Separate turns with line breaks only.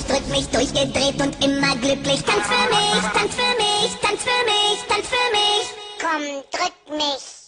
drück mich durchgedreht und immer glücklich. Tanz für mich, tanz für mich, tanz für mich, tanz für mich. Komm, drück mich.